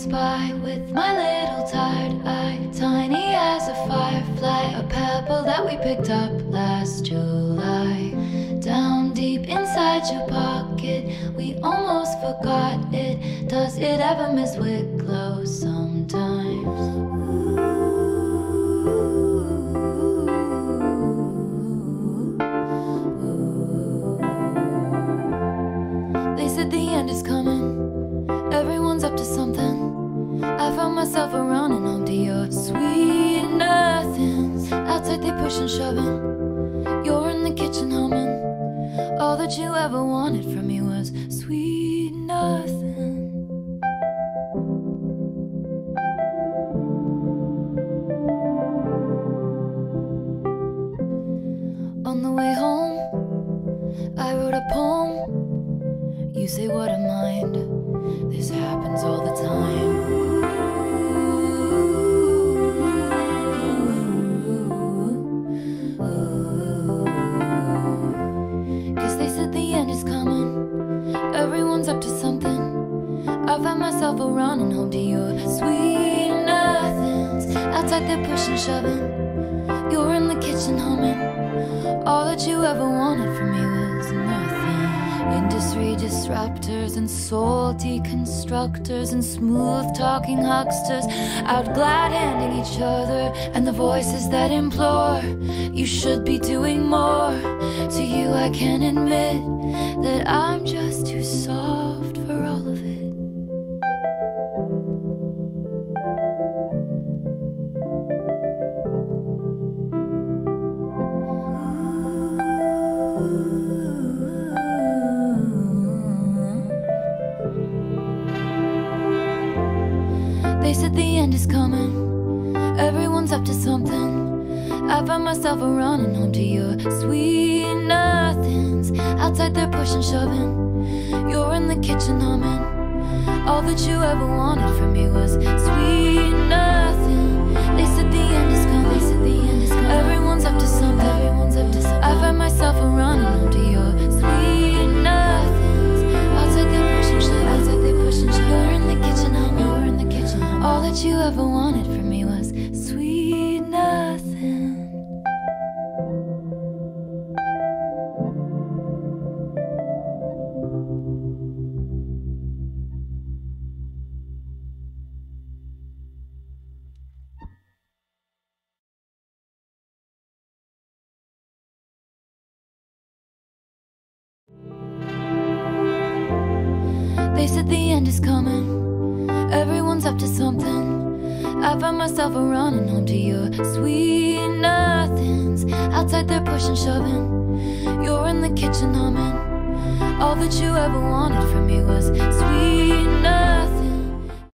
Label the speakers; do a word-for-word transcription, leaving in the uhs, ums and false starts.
Speaker 1: pass by with my little tired eye, tiny as a firefly, a pebble that we picked up last July. Down deep inside your pocket, we almost forgot it. Does it ever miss Wicklow sometimes? They said the end is coming, everyone's up to something. I found myself around and home to your sweet nothings. Outside they push and shoving, you're in the kitchen humming. All that you ever wanted from me was sweet nothing. On the way home, I wrote a poem. You say what a mind, this happens all the time. Cause they said the end is coming, everyone's up to something. I find myself around and home to your sweet nothings. Outside they're pushing, shoving, you're in the kitchen humming. All that you ever wanted from me was nothing. Industry disruptors and soul deconstructors and smooth talking hucksters out glad handing each other, and the voices that implore you should be doing more. To you I can admit that I'm just too soft for all of it. They said the end is coming, everyone's up to something. I find myself around and home to your sweet nothings. Outside they're pushing, shoving, you're in the kitchen humming. All that you ever wanted from me was sweet nothing. They said the end is coming, they said the end is coming. Everyone's up to something, everyone's up to something. I find myself around and home to your sweet nothings. Outside they're pushing, shoving, outside they're pushing, shoving. You're in the kitchen humming, you're in the kitchen humming. All that you ever wanted from me was sweet nothing. They said the end is coming, everyone's up to something. I find myself around and home to your sweet nothings. Outside they're pushing, shoving, you're in the kitchen humming. All that you ever wanted from me was sweet nothing.